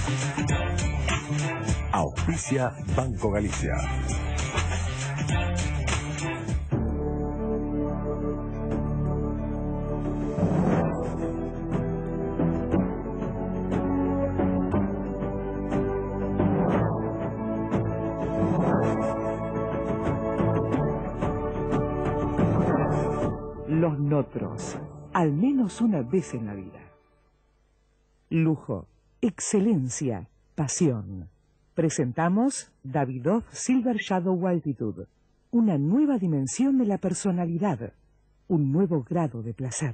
Auspicia Banco Galicia. Los Notros, al menos una vez en la vida. Lujo, excelencia, pasión. Presentamos Davidoff Silver Shadow Altitude, una nueva dimensión de la personalidad, un nuevo grado de placer.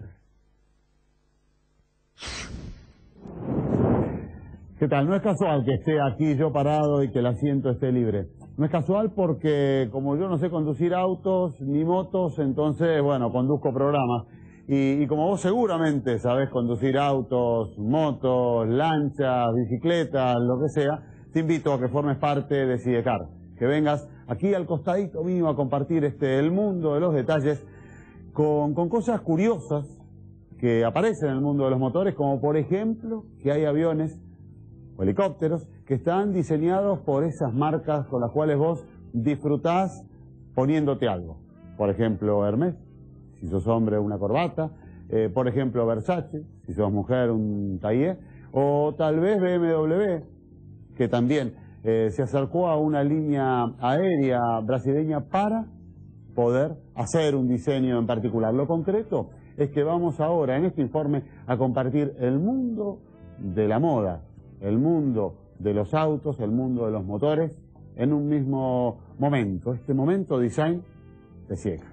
¿Qué tal? No es casual que esté aquí yo parado y que el asiento esté libre. No es casual porque como yo no sé conducir autos ni motos, entonces, bueno, conduzco programas. Y como vos seguramente sabés conducir autos, motos, lanchas, bicicletas, lo que sea, te invito a que formes parte de Sidecar, que vengas aquí al costadito mío a compartir el mundo de los detalles con cosas curiosas que aparecen en el mundo de los motores, como por ejemplo que hay aviones o helicópteros que están diseñados por esas marcas con las cuales vos disfrutás poniéndote algo. Por ejemplo, Hermès, si sos hombre una corbata, por ejemplo Versace, si sos mujer un taillé, o tal vez BMW, que también se acercó a una línea aérea brasileña para poder hacer un diseño en particular. Lo concreto es que vamos ahora en este informe a compartir el mundo de la moda, el mundo de los autos, el mundo de los motores, en un mismo momento. Este momento design te ciega.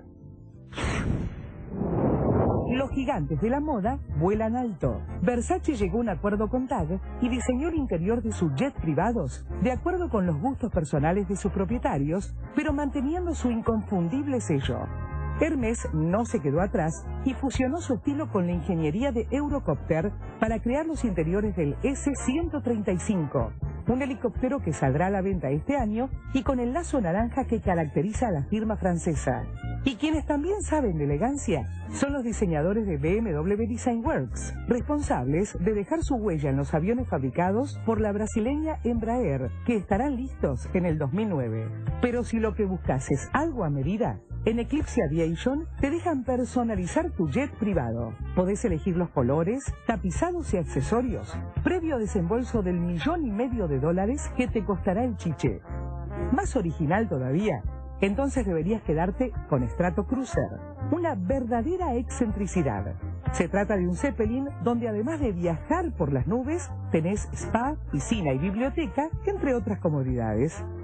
Los gigantes de la moda vuelan alto. Versace llegó a un acuerdo con TAG y diseñó el interior de sus jets privados de acuerdo con los gustos personales de sus propietarios, pero manteniendo su inconfundible sello. Hermès no se quedó atrás y fusionó su estilo con la ingeniería de Eurocopter para crear los interiores del S-135, un helicóptero que saldrá a la venta este año y con el lazo naranja que caracteriza a la firma francesa. Y quienes también saben de elegancia son los diseñadores de BMW Design Works, responsables de dejar su huella en los aviones fabricados por la brasileña Embraer, que estarán listos en el 2009. Pero si lo que buscas es algo a medida, en Eclipse Aviation te dejan personalizar tu jet privado. Podés elegir los colores, tapizados y accesorios, previo desembolso del $1,500,000 que te costará el chiche. Más original todavía, entonces deberías quedarte con Stratocruiser, una verdadera excentricidad. Se trata de un Zeppelin donde además de viajar por las nubes, tenés spa, piscina y biblioteca, entre otras comodidades.